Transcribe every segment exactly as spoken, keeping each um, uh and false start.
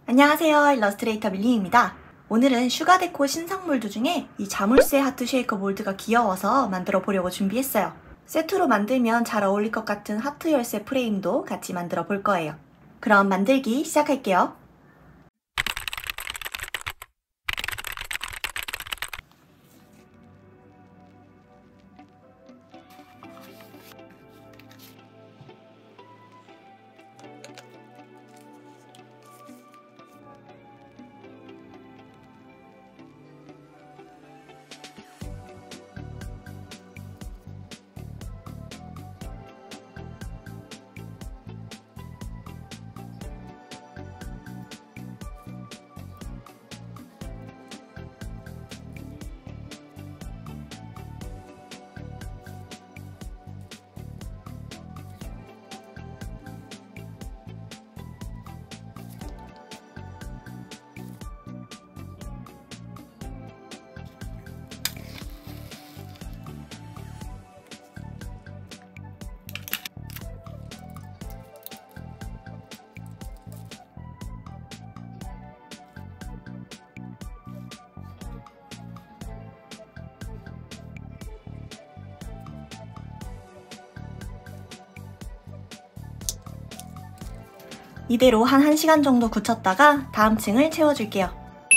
안녕하세요, 일러스트레이터 밀림입니다. 오늘은 슈가데코 신상몰드 중에 이 자물쇠 하트 쉐이커 몰드가 귀여워서 만들어 보려고 준비했어요. 세트로 만들면 잘 어울릴 것 같은 하트 열쇠 프레임도 같이 만들어 볼 거예요. 그럼 만들기 시작할게요. 이대로 한 1시간 정도 굳혔다가 다음 층을 채워줄게요.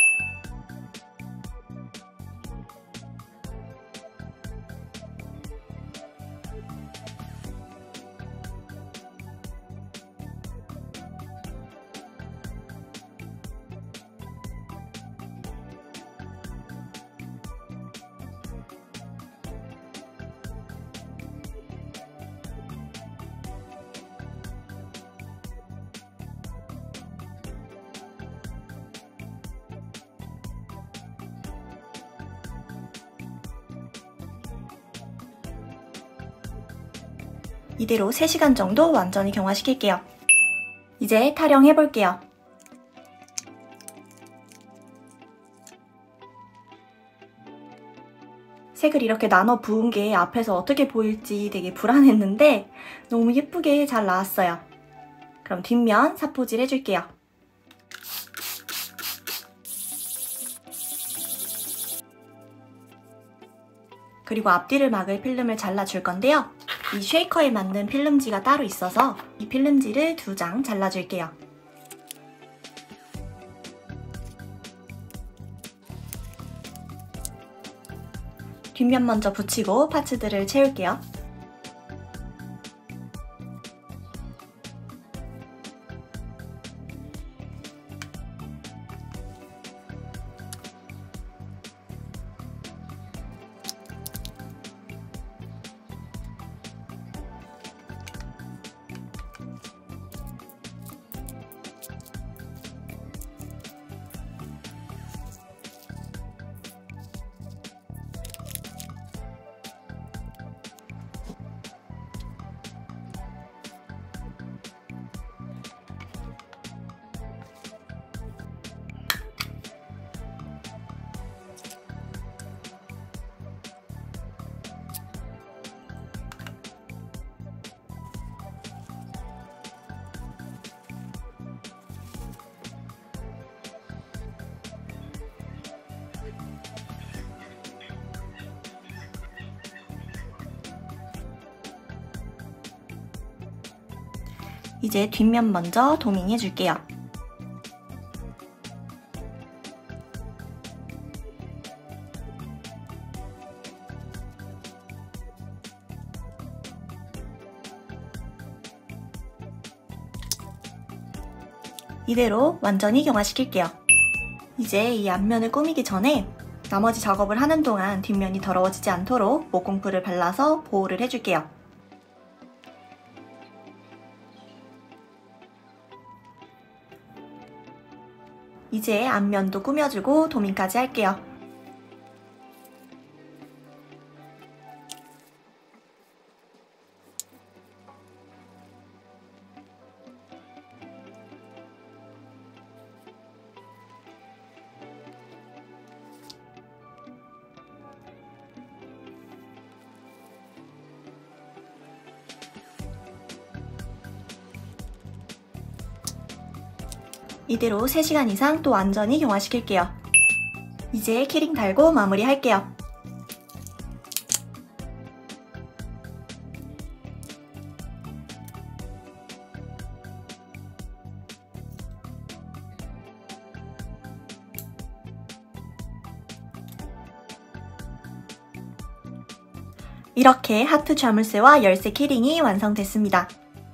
이대로 세 시간 정도 완전히 경화시킬게요. 이제 타령해볼게요. 색을 이렇게 나눠 부은 게 앞에서 어떻게 보일지 되게 불안했는데 너무 예쁘게 잘 나왔어요. 그럼 뒷면 사포질 해줄게요. 그리고 앞뒤를 막을 필름을 잘라줄 건데요. 이 쉐이커에 맞는 필름지가 따로 있어서 이 필름지를 두 장 잘라줄게요. 뒷면 먼저 붙이고 파츠들을 채울게요. 이제 뒷면 먼저 도밍 해줄게요. 이대로 완전히 경화시킬게요. 이제 이 앞면을 꾸미기 전에 나머지 작업을 하는 동안 뒷면이 더러워지지 않도록 목공풀을 발라서 보호를 해줄게요. 이제 앞면도 꾸며주고 도밍까지 할게요. 이대로 세 시간 이상 또 완전히 경화시킬게요. 이제 키링 달고 마무리할게요. 이렇게 하트 자물쇠와 열쇠 키링이 완성됐습니다.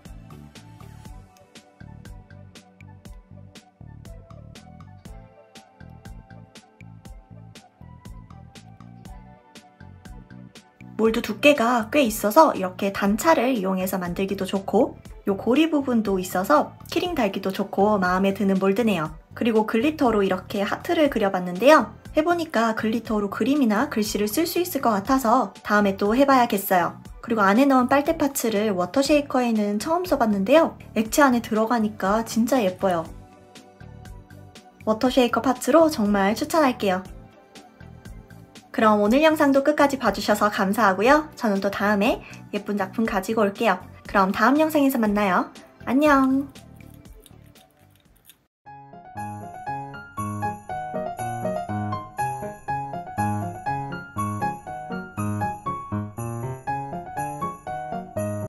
몰드 두께가 꽤 있어서 이렇게 단차를 이용해서 만들기도 좋고 요 고리 부분도 있어서 키링 달기도 좋고 마음에 드는 몰드네요. 그리고 글리터로 이렇게 하트를 그려봤는데요. 해보니까 글리터로 그림이나 글씨를 쓸 수 있을 것 같아서 다음에 또 해봐야겠어요. 그리고 안에 넣은 빨대 파츠를 워터 쉐이커에는 처음 써봤는데요. 액체 안에 들어가니까 진짜 예뻐요. 워터 쉐이커 파츠로 정말 추천할게요. 그럼 오늘 영상도 끝까지 봐주셔서 감사하고요. 저는 또 다음에 예쁜 작품 가지고 올게요. 그럼 다음 영상에서 만나요. 안녕!